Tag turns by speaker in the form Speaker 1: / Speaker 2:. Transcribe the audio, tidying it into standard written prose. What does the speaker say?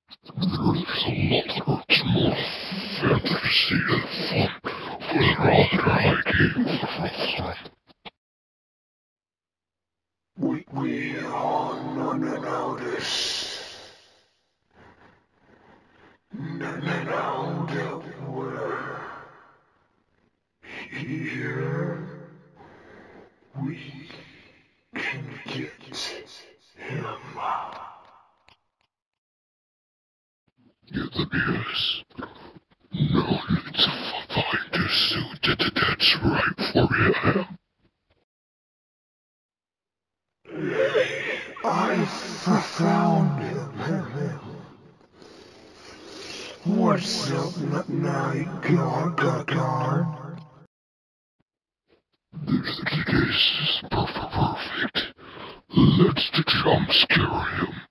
Speaker 1: There's a lot that's more fantasy and fun with rather hiking. We are notice. Now that we're here, we can get him. Yeah, yes. No need to find a suit that's right for you. I found him. What's up, night guard? This is perfect. Let's jump scare him.